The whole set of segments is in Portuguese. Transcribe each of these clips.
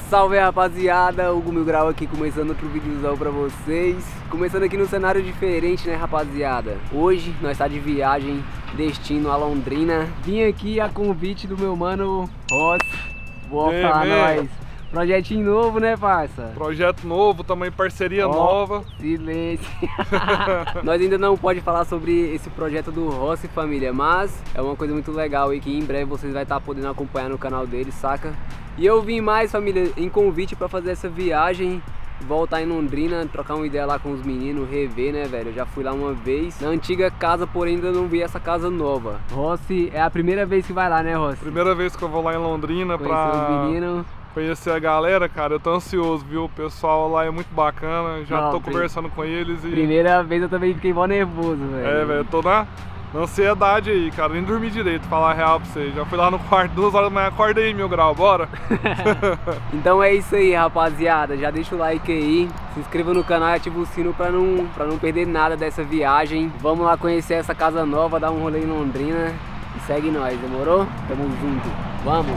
salve rapaziada, Hugo Mil Grau aqui começando outro vídeozão pra vocês. Começando aqui num cenário diferente, né rapaziada. Hoje nós tá de viagem, destino a Londrina. Vim aqui a convite do meu mano Ross. Boa pra nós. Projetinho novo, né, parça? Projeto novo, também parceria nova. Silêncio. Nós ainda não pode falar sobre esse projeto do Rossi, família, mas é uma coisa muito legal e que em breve vocês vão estar podendo acompanhar no canal dele, saca? E eu vim mais, família, em convite pra fazer essa viagem, voltar em Londrina, trocar uma ideia lá com os meninos, rever, né, velho? Eu já fui lá uma vez, na antiga casa, porém ainda não vi essa casa nova. Rossi, é a primeira vez que vai lá, né, Rossi? Primeira vez que eu vou lá em Londrina pra os meninos. Conhecer a galera, cara, eu tô ansioso, viu? O pessoal lá é muito bacana, já tô conversando com eles e... Primeira vez eu também fiquei mó nervoso, velho. É, velho, eu tô na ansiedade aí, cara, nem dormi direito, falar a real pra vocês. Já fui lá no quarto, 2 horas da manhã, acorda aí, Mil Grau, bora? Então é isso aí, rapaziada, já deixa o like aí, se inscreva no canal e ativa o sino pra não perder nada dessa viagem. Vamos lá conhecer essa casa nova, dar um rolê em Londrina e segue nós, demorou? Tamo junto, vamos!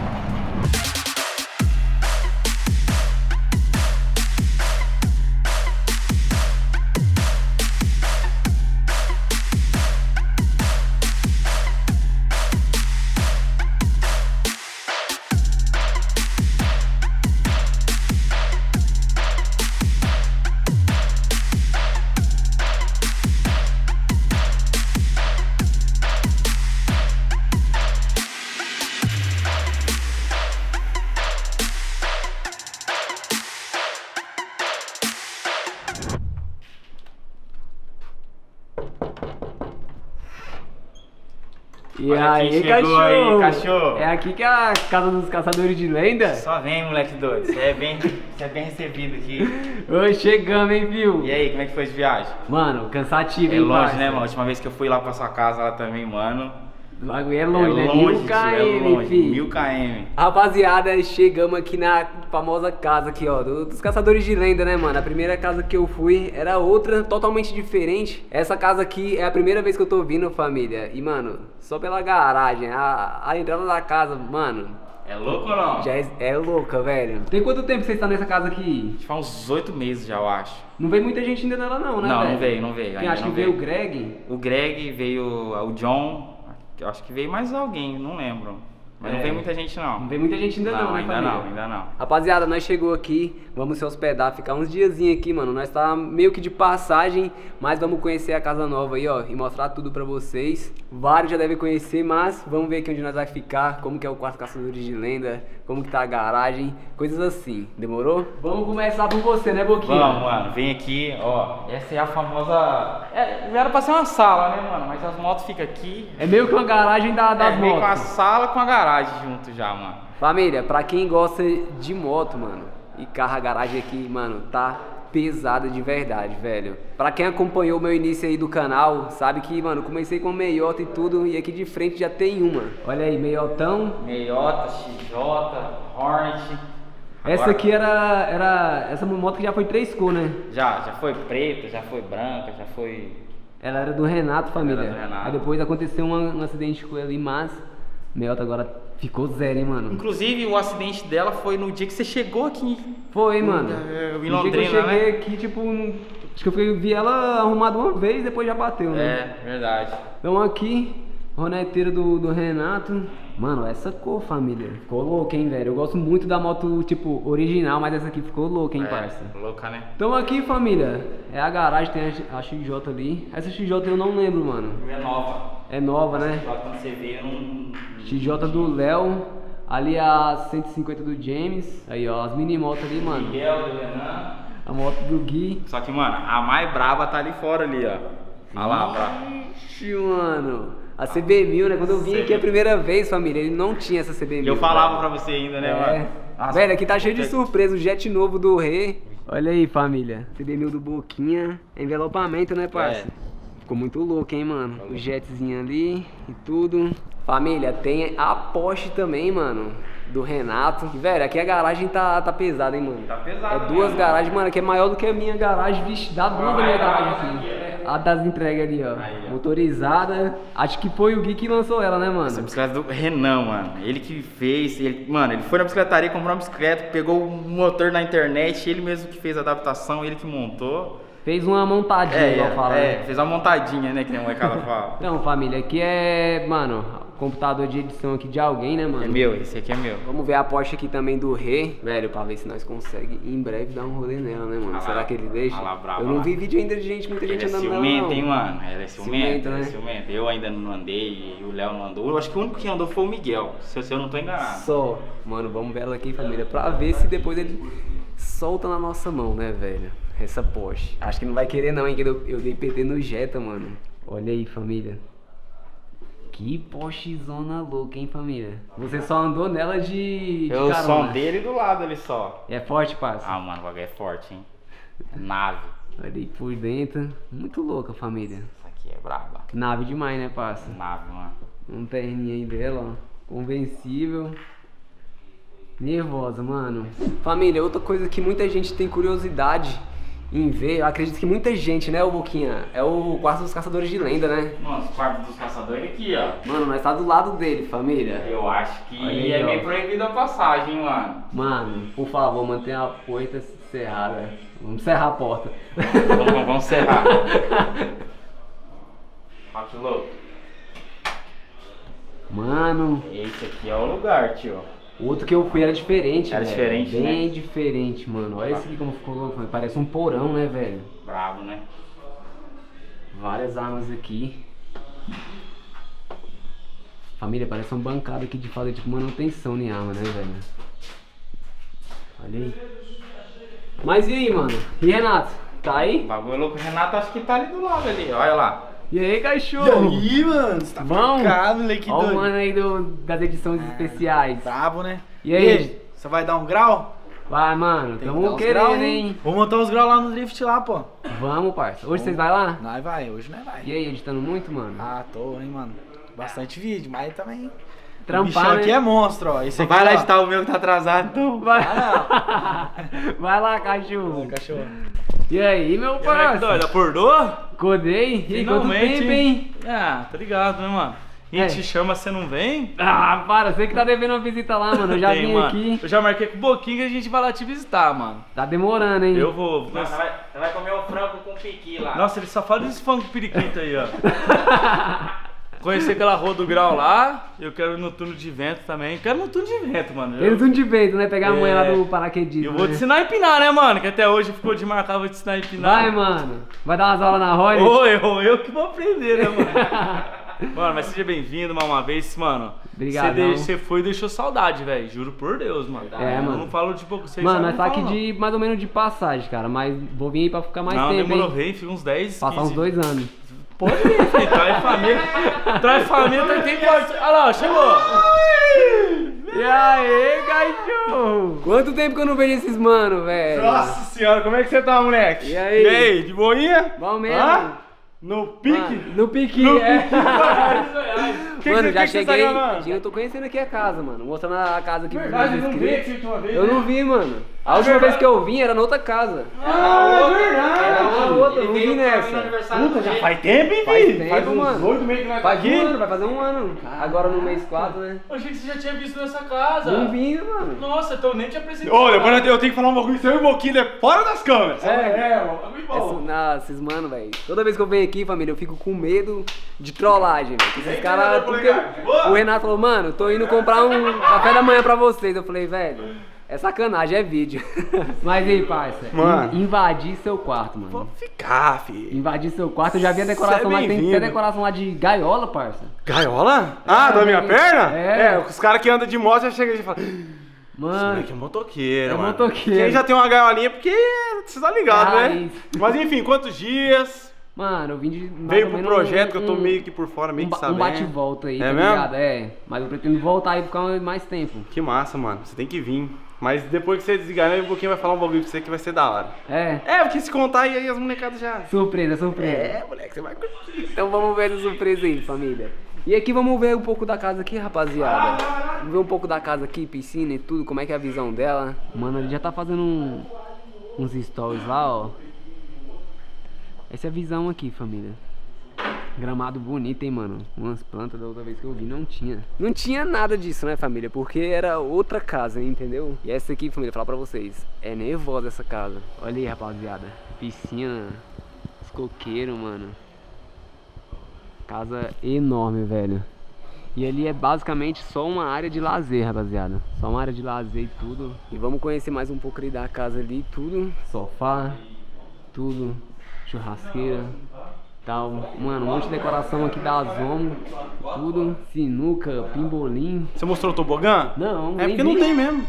E aí, cachorro? É aqui que é a casa dos caçadores de lenda? Só vem, moleque doido. Você é bem recebido aqui. Oi, chegamos, hein, viu? E aí, como é que foi de viagem? Mano, cansativo, hein, É longe, né, mano? A última vez que eu fui lá pra sua casa lá também, mano. Logo é longe, né? 1000 km, filho. 1000 km. Rapaziada, chegamos aqui na famosa casa aqui, ó, dos caçadores de lenda, né, mano? A primeira casa que eu fui era outra, totalmente diferente. Essa casa aqui é a primeira vez que eu tô vindo, família. E, mano, só pela garagem, a entrada da casa, mano... É louco ou não? Já é louca, velho. Tem quanto tempo você está nessa casa aqui? Faz uns 8 meses já, eu acho. Não veio muita gente ainda nela não, né, não, velho? Não veio. Quem acha que veio o Greg? O Greg, veio o John... Eu acho que veio mais alguém, não lembro. Mas não veio muita gente não. Não veio muita gente ainda não, né, ainda não. Rapaziada, nós chegou aqui, vamos se hospedar, ficar uns diazinhos aqui, mano. Nós tá meio que de passagem, mas vamos conhecer a casa nova aí, ó, e mostrar tudo pra vocês. Vários já devem conhecer, mas vamos ver aqui onde nós vai ficar, como que é o quarto caçadores de lenda, como que tá a garagem, coisas assim. Demorou? Vamos começar por você, né, Boquinha? Vamos, mano. Vem aqui, ó. Essa é a famosa... já era pra ser uma sala, né, mano? Mas as motos ficam aqui. É meio que uma garagem das motos. É meio com a sala com a garagem junto já, mano. Família, pra quem gosta de moto, mano, e carro, a garagem aqui, mano, tá pesada de verdade, velho. Pra quem acompanhou o meu início aí do canal, sabe que, mano, comecei com meiota e tudo, e aqui de frente já tem uma. Olha aí, meiotão. Meiota, XJ, Hornet. Essa aqui era essa moto que já foi 3 cores, né? Já foi preta, já foi branca, já foi... Ela era do Renato, família. Era do Renato. Aí depois aconteceu um acidente com ela ali, mas meiota agora ficou zero, hein, mano. Inclusive, o acidente dela foi no dia que você chegou aqui. Foi, mano. Em Londrina, eu cheguei aqui, tipo, acho que eu vi ela arrumada uma vez e depois já bateu, né? É, verdade. Então aqui, roneteira do Renato. Mano, essa cor, família, ficou louca, hein, velho. Eu gosto muito da moto, tipo, original, mas essa aqui ficou louca, hein, parça. Louca, né? Então aqui, família, é a garagem, tem a XJ ali. Essa XJ eu não lembro, mano. É nova. É nova, né? Quando você vê, eu não... XJ do Léo. Ali a 150 do James. Aí, ó, as mini motos ali, mano. Miguel, do Renan. A moto do Gui. Só que, mano, a mais braba tá ali fora ali, ó. Olha lá, braba. Ixi, mano. A CB1000, né? Quando eu vim aqui a primeira vez, família, ele não tinha essa CB1000. Eu falava pra você ainda, né, mano? Nossa, velho, aqui tá cheio de surpresa. O jet novo do Rê. Olha aí, família. CB1000 do Boquinha. Envelopamento, né, parça? Ficou muito louco, hein, mano? O jetzinho ali e tudo. Família, tem a Porsche também, mano, do Renato. E, velho, aqui a garagem tá pesada, hein, mano? Tá pesada. É 2 garagens, mano, que é maior do que a minha garagem. Vixe, dá 2 da minha garagem aqui. a das entregas ali, ó. Aí, ó. Motorizada. Acho que foi o Gui que lançou ela, né, mano? Essa bicicleta do Renan, mano. Ele que fez. Mano, ele foi na bicicletaria, comprou uma bicicleta, pegou o motor na internet, ele mesmo que fez a adaptação, ele que montou. Fez uma montadinha, igual fala. né? Fez uma montadinha, né, que nem a molecada fala. Então, família, aqui é, mano, computador de edição aqui de alguém, né, mano? É meu, esse aqui é meu. Vamos ver a Porsche aqui também do Rê, velho, pra ver se nós conseguimos em breve dar um rolê nela, né, mano? Ah lá, Será que ele deixa? ah lá, bravo, Eu não lá. vi vídeo ainda de muita Ele gente é andando nela, ciumento, não. hein, mano? Ele é ciumento, Ciumento, ele é né? ciumento. Eu ainda não andei e o Léo não andou. Eu acho que o único que andou foi o Miguel, se eu não tô enganado. Só. Mano, vamos ver ela aqui, família, pra ver se depois ele solta na nossa mão, né, velho? Essa Porsche. Acho que não vai querer não, hein, que eu dei PT no Jetta, mano. Olha aí, família. Que Porschezona louca, hein, família? Você só andou nela de Eu carona. só dele do lado ali só. É forte, parça? Ah, mano, o bagulho é forte, hein? É nave. Olha aí por dentro. Muito louca, família. Isso aqui é braba. Nave demais, né, parça? Nave, mano. Um terninho aí dela, ó. Convencível. Nervosa, mano. Família, outra coisa que muita gente tem curiosidade em ver, eu acredito que muita gente, né, o Boquinha? É o quarto dos caçadores de lenda, né? Nossa, o quarto dos caçadores aqui, ó. Mano, nós tá do lado dele, família. Eu acho que Olha aí, é ó. meio proibido a passagem, mano. Mano, por favor, mantenha a porta cerrada. Vamos cerrar a porta. Vamos cerrar. Olha que louco. Mano, Esse aqui é o lugar, tio. o outro que eu fui era diferente, Era velho. diferente, Bem né? diferente, mano. Olha esse aqui como ficou louco. Parece um porão, né, velho? Bravo, né? Várias armas aqui. Família, parece uma bancada aqui de fazer tipo manutenção em arma, né, velho? Olha aí. Mas e aí, mano? E Renato? Tá O aí? bagulho louco. O Renato acho que tá ali do lado ali, olha lá. E aí, cachorro? E aí, mano? Você tá Bom? focado, moleque Ó o doido. mano aí das edições especiais. Brabo, né? E aí? Você vai dar um grau? Vai, mano. Tem que Tamo dar uns querendo, grau, hein? Vou montar uns graus lá no drift lá, pô. Vamos, parça. Hoje vocês vai lá? Nós vai, hoje nós vai. E aí, editando muito, mano? Ah, tô, hein, mano. Bastante vídeo, mas também... o Trampar, bichão né? aqui é monstro, ó. Esse aqui, Vai lá ó. editar o meu que tá atrasado, então. Vai. Vai lá, cachorro. Cachorro. E aí, meu parça? Acordou? Acordei? E quanto tempo, hein? Ah, tá ligado, né, mano? A gente É. chama, você não vem? Ah, para, você que tá devendo uma visita lá, mano. Eu já Tem, vim mano. aqui. Eu já marquei com o Boquinha que a gente vai lá te visitar, mano. Tá demorando, hein? Eu vou. Você vai comer o frango com piqui lá. Nossa, ele só fala desse funk periquito aí, ó. Conhecer aquela rua do grau lá. Eu quero ir no túnel de vento também. Quero no túnel de vento, mano. Eles tudo de vento, né? Pegar a mulher lá do paraquedismo. Eu vou te né? ensinar a empinar, né, mano? Que até hoje ficou de marcar, vou te ensinar a empinar. Vai, mano. Vai dar umas aulas na Roy? Eu que vou aprender, né, mano? Mano, mas seja bem-vindo mais uma vez, mano. Obrigadão. Você foi e deixou saudade, velho. Juro por Deus, mano. É, Eu mano. não falo de pouco, vocês Mano, sabem, nós tá não aqui falo, de mais ou menos de passagem, cara. Mas vou vir aí pra ficar mais não. Não, tempo, demorou, hein? rei, fica uns 10, Passar 15. uns 2 anos. Pode vir, filho. Traz família. Traz família, tem corte. Olha lá, ó, chegou. E aí, cachorro? Quanto tempo que eu não vejo esses mano, velho? Nossa senhora, como é que você tá, moleque? E aí? E aí, de boinha? Bom mesmo. Hã? No pique? Mano, no pique, No é. pique. Mano, já cheguei. Tá gravando? Eu tô conhecendo aqui a casa, mano. Mostrando a casa aqui Verdade, pros não meus vi inscritos. aqui a última vez, Eu né? não vi, mano. A última vez que eu vim era na outra casa. Ah, é verdade. Era na outra, eu não vi nessa. Puta, já faz tempo, hein, Faz filho? tempo, Faz uns mano. 8 meses que nós tá Faz aqui. um ano, vai fazer um ano. Agora no mês 4, né? Eu achei que você já tinha visto nessa casa. Não vi, mano. Nossa, então eu nem te apresentei. Ô, depois eu tenho que falar um bagulho seu e um pouquinho fora das câmeras. Esses mano, velho. Toda vez que eu venho aqui, família, eu fico com medo de trollagem, velho. Esses caras. O Renato falou, mano, tô indo comprar um café da manhã pra vocês. Eu falei, velho. É sacanagem, é vídeo. Mas aí, parça, Mano. invadir seu quarto, mano. Vou ficar, filho. Invadir seu quarto, eu já vi a decoração Cê é lá, tem bem-vindo. até decoração lá de gaiola, parça. Gaiola? Ah, da minha perna? É. Os caras que andam de moto já chegam e falam. Mano, Que é motoqueiro, É mano. motoqueiro. Quem já tem uma gaiolinha, porque você tá ligado, né? Raiz. Mas enfim, quantos dias? mano, eu vim de mais Veio ou pro menos projeto que eu tô meio que por fora, meio que um sabendo. bate-volta aí, É tá mesmo? ligado? É, mas eu pretendo voltar aí por ficar mais tempo. Que massa, mano. Você tem que vir. Mas depois que você desligar, né, um pouquinho vai falar um bagulho pra você que vai ser da hora. É, É, porque se contar aí as molecadas já. surpresa, surpresa. É, moleque, você vai curtir. Então vamos ver essa surpresa aí, família. E aqui vamos ver um pouco da casa aqui, rapaziada. Vamos ver um pouco da casa aqui, piscina e tudo, como é que é a visão dela. Mano, ele já tá fazendo uns stories lá, ó. Essa é a visão aqui, família. Gramado bonito, hein, mano. Umas plantas da outra vez que eu vi não tinha. Não tinha nada disso, né, família? Porque era outra casa, entendeu? E essa aqui, família, vou falar pra vocês, é nervosa essa casa. Olha aí, rapaziada. Piscina, os coqueiros, mano. Casa enorme, velho. E ali é basicamente só uma área de lazer, rapaziada. Só uma área de lazer e tudo. E vamos conhecer mais um pouco ali da casa ali, tudo. Sofá, tudo. Churrasqueira. Tal. Mano, um monte de decoração aqui da Zomo. Tudo. Sinuca, pimbolim. Você mostrou o tobogã? Não, É nem porque não vi. tem mesmo.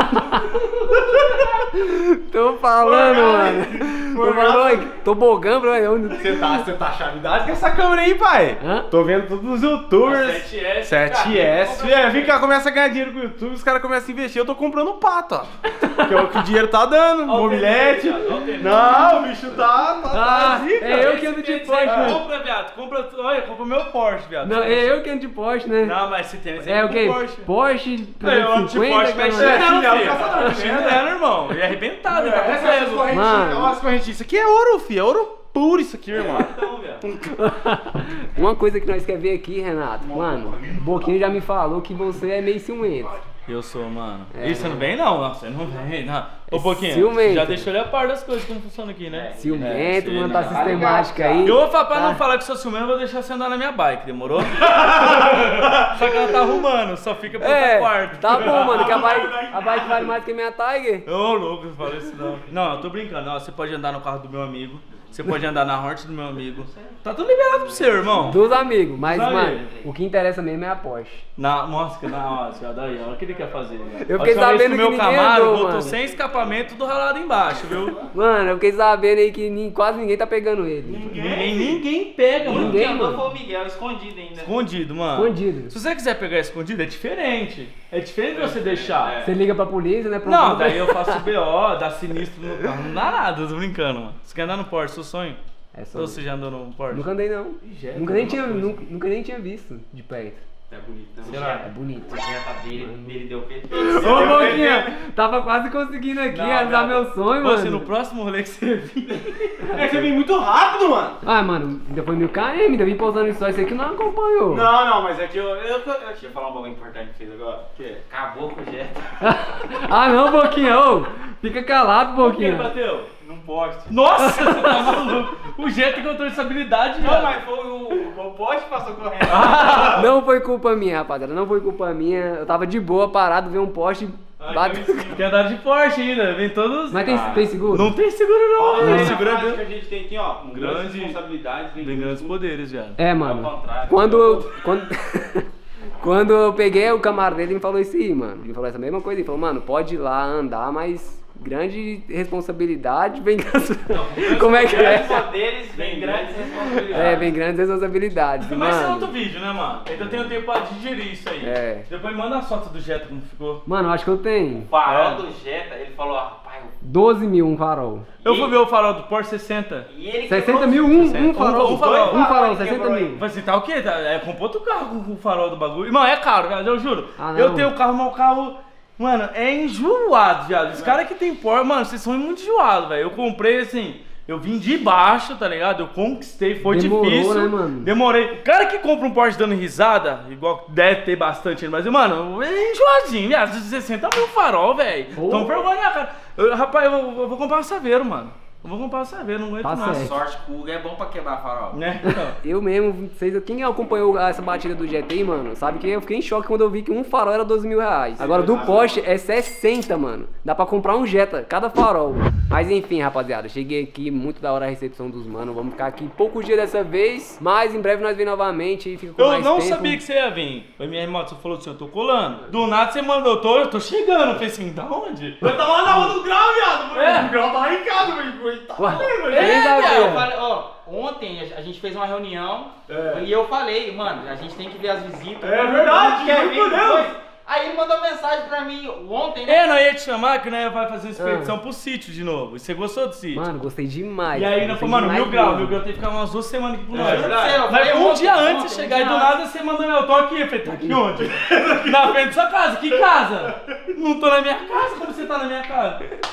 Tô falando, mano. Tô falando, tobogã, bro. Você tá chavidade com essa câmera aí, pai. Hã? Tô vendo todos os youtubers. 7S. 7S. É, vem cá, começa a ganhar dinheiro com o YouTube, os caras começam a investir. Eu tô comprando pato, ó. Que é o que o dinheiro tá dando. Mobilete. Não, o bicho tá zica. É eu que ando de Porsche, né? Compra, viado. Olha, compra o meu Porsche, viado. Não, é eu que ando de Porsche, né? Não, mas se tem É o quê? Porsche. Porsche Eu ando de 350, Porsche, mas cara. chinelo, chinelo, irmão. E arrebentado, tá com peso. Mano. Olha as correntinhas. Isso aqui é ouro, filho. É ouro puro isso aqui, irmão. Então, viado. Uma coisa que nós quer ver aqui, Renato. Mano, o Boquinha já me falou que você é meio ciumento. Eu sou, mano. É. E você não vem, não? Não, você não vem, não. Ô, Pouquinho, ciumento. já deixou ele a par das coisas como funciona aqui, né? Ciumento, sim, mano, tá né? sistemática aí. Eu vou falar pra Tá. não falar que sou ciumento, eu vou deixar você andar na minha bike, demorou? Só que ela tá arrumando, só fica pro É, quarto. tá bom, mano, que a bike vale mais que a minha Tiger. Ô, louco, não fala isso não. Não, eu tô brincando. Ó, você pode andar no carro do meu amigo, você pode andar na Hornet do meu amigo. Tá tudo liberado pro seu, irmão. Dos amigos, mas, Dos mano, amigos. o que interessa mesmo é a Porsche. Nossa, daí, olha o que ele quer fazer. Né? Eu fiquei A última vez sabendo o meu que ninguém Camaro andou, voltou mano. sem escapamento, tudo ralado embaixo, viu? Mano, eu fiquei sabendo aí que quase ninguém tá pegando ele. Ninguém pega, mano. Ninguém, Quem andou mano. foi o Miguel, escondido ainda. Escondido, mano. Escondido. Se você quiser pegar escondido, é diferente. É diferente de você deixar. Você liga pra polícia, né? Não, daí eu faço BO, dá sinistro no carro. Não dá nada, eu tô brincando, mano. Você quer andar no Porsche, seu sonho? É só... Ou você já andou no Porsche? Nunca andei, não. Já é Nunca nem tinha visto de perto. É bonito, né? Será? É bonito. A jeta dele deu peso. Ô, Boquinha, tava quase conseguindo aqui realizar meu sonho, Você, no mano. próximo rolê que você vir. É que você vem muito rápido, mano. Ah, mano, ainda foi 1000 km, ainda vim pousando em só, isso aqui não acompanhou. Não, mas é que eu Deixa eu falar um bagulho importante que fez agora. Que? Acabou com o Jetta. Ah, não, Boquinha, ô, fica calado, Por que Boquinha. bateu? Num poste. Nossa, você tá maluco. O Jetta encontrou estabilidade, Não, velho. mas foi o poste que passou correndo. Não foi culpa minha, rapaziada, não foi culpa minha. Eu tava de boa, parado, vi um poste, bateu. Tem andado de Porsche ainda, vem todos. Mas tem seguro? Não tem seguro não, Olha velho. aí a Segura frase que bem. a gente tem aqui, ó. Com grandes Grande- responsabilidades. Tem grandes poderes, velho. É, Ao mano, contrário. quando eu peguei o camarada dele, ele me falou isso aí, mano. Ele falou essa mesma coisa, ele falou, mano, pode ir lá andar, mas grande responsabilidade vem Como é que Grandes é? poderes vem grandes responsabilidades. É, vem grandes responsabilidades, Mas isso é mano. outro vídeo, né, mano? Ainda tenho tempo pra digerir isso aí. É. Depois manda a foto do Jetta como ficou. Mano, eu acho que eu tenho. O farol do Jetta, ele falou, rapaz, 12 mil um farol. Eu fui ver o farol do Porsche 60. e ele 60 mil um farol. Um farol. Um farol, Ele 60 quebrou mil. aí. Falei assim, tá o quê? É, comprou outro carro com o farol do bagulho. Irmão, é caro, velho, eu juro. Ah, não. Eu tenho o carro, mas o carro, mano, é enjoado, viado. Os caras que tem Porsche, mano, vocês são muito enjoados, velho. Eu comprei assim, eu vim de baixo, tá ligado? Eu conquistei, foi Demorou, difícil. né, mano? Demorei. O cara que compra um Porsche dando risada, igual deve ter bastante no Brasil, mano, é enjoadinho, viado. 60 mil farol, velho. Tão vergonha, cara. Rapaz, eu vou comprar um Saveiro, mano. Eu vou comprar um Saveiro, não aguento Tá mais. certo. sorte que o Hugo é bom pra quebrar farol. Né? Eu mesmo, quem acompanhou essa batida do GT, mano, sabe que eu fiquei em choque quando eu vi que um farol era 12 mil reais. Agora do Porsche é 60, mano. Dá pra comprar um Jetta, cada farol. Mas enfim, rapaziada, cheguei aqui, muito da hora a recepção dos manos. Vamos ficar aqui poucos dias dessa vez, mas em breve nós vem novamente e fica com Eu mais não tempo. sabia que você ia vir. Foi minha irmã, você falou assim, eu tô colando. Do nada você mandou, eu tô chegando. Eu falei assim, da onde? Eu tava lá na rua do grau, viado. É. O grau tava em casa, velho. Tá Ué, valendo, ele velho. já Eu viu. falei, ó, ontem a gente fez uma reunião e eu falei, mano, a gente tem que ver as visitas. É verdade, Quer juro vir por Deus. depois? Aí ele mandou mensagem pra mim ontem, né? É, nós ia te chamar que nós vai fazer uma expedição pro sítio de novo. E você gostou do sítio? Mano, gostei demais. E aí nós gostei falando, mano, demais 1000 mesmo. graus tem que ficar umas 2 semanas aqui pro nós. verdade. Eu Mas falei um ontem, dia ontem, antes de um chegar dia e do nada você mandou, eu tô aqui. Eu falei, tá aqui onde? Na frente da sua casa. Que casa? Não tô na minha casa, como você tá na minha casa?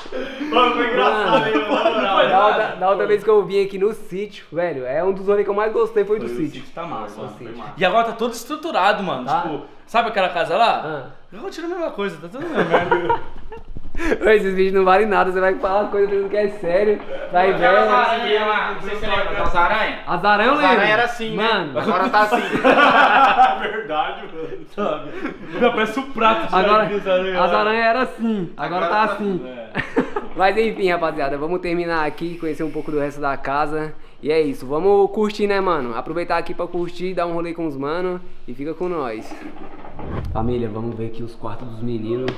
Mano, foi engraçado, hein, mano. Da outra vez que eu vim aqui no sítio, velho, é um dos rolês que eu mais gostei foi do sítio. Tá massa, Foi o mano. sítio. E agora tá todo estruturado, mano. Tá? Tipo, sabe aquela casa lá? Ah. Eu vou tirar a mesma coisa, tá tudo a mesma merda. Ô, esses vídeos não valem nada, você vai falar coisa pensando que é sério, vai ver. Não sei se você lembra das aranhas. As aranhas eu As lembro. aranhas era assim, mano. né? Agora tá assim. Verdade, mano. Sabe? Não, parece um prato de Agora, jardim, as aranhas. as aranhas eram assim, agora tá assim. É. Mas enfim, rapaziada, vamos terminar aqui, conhecer um pouco do resto da casa. E é isso, vamos curtir, né, mano? Aproveitar aqui pra curtir, dar um rolê com os manos e fica com nós. Família, vamos ver aqui os quartos dos meninos.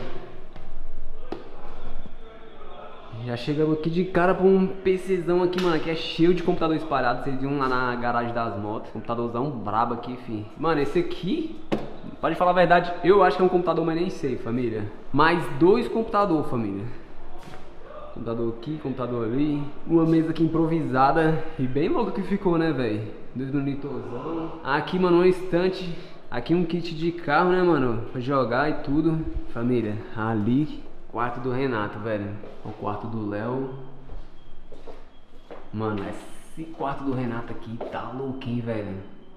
Já chegamos aqui de cara pra um PCzão aqui, mano, que é cheio de computador espalhado. Vocês viram lá na garagem das motos, computadorzão brabo aqui, fi. Mano, esse aqui, pode falar a verdade, eu acho que é um computador, mas nem sei, família. Mais 2 computadores, família. Computador aqui, computador ali. Uma mesa aqui improvisada e bem louca que ficou, né, velho? 2 monitorzão. Aqui, mano, uma estante. Aqui um kit de carro, né, mano? Pra jogar e tudo. Família, ali, quarto do Renato, velho. O quarto do Léo. Mano, esse quarto do Renato aqui tá louco, hein, velho?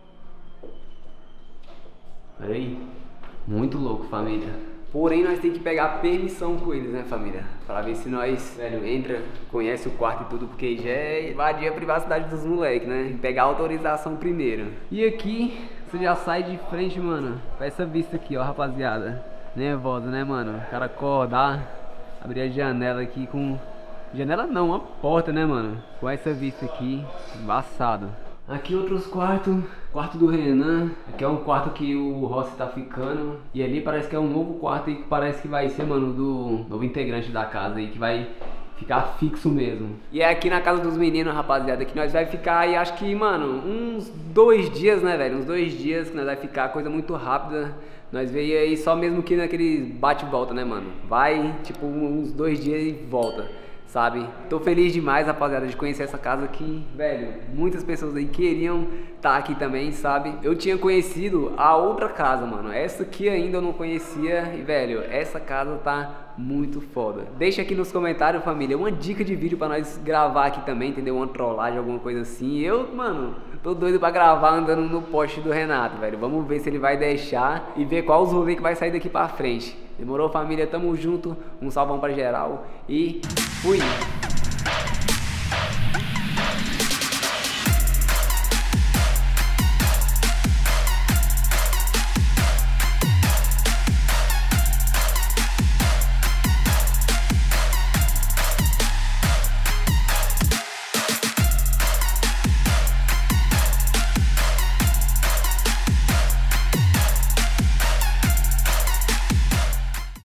Olha aí. Muito louco, família. Porém, nós temos que pegar permissão com eles, né, família? Pra ver se nós, velho, entra, conhece o quarto e tudo, porque já é invadir a privacidade dos moleques, né? Tem que pegar a autorização primeiro. E aqui, você já sai de frente, mano, pra essa vista aqui, ó, rapaziada. Nervosa, né, mano? O cara acordar, abrir a janela aqui com... Janela não, uma porta, né, mano? Com essa vista aqui, embaçado. Aqui outros quartos, quarto do Renan, aqui é um quarto que o Rossi tá ficando. E ali parece que é um novo quarto aí que parece que vai ser, mano, do novo integrante da casa aí, que vai ficar fixo mesmo. E é aqui na casa dos meninos, rapaziada, que nós vai ficar aí, acho que, mano, uns 2 dias, né, velho? Uns 2 dias que nós vai ficar, coisa muito rápida. Nós veio aí só mesmo que naquele bate e volta, né, mano? Vai, tipo, uns 2 dias e volta. Sabe? Tô feliz demais, rapaziada, de conhecer essa casa aqui, velho. Muitas pessoas aí queriam estar aqui também, sabe? Eu tinha conhecido a outra casa, mano. Essa aqui ainda eu não conhecia e, velho, essa casa tá muito foda. Deixa aqui nos comentários, família, uma dica de vídeo pra nós gravar aqui também, entendeu? Uma trollagem, alguma coisa assim. Eu, mano, tô doido pra gravar andando no poste do Renato, velho. Vamos ver se ele vai deixar e ver qual os rolês que vai sair daqui pra frente. Demorou, família? Tamo junto. Um salvão pra geral e fui!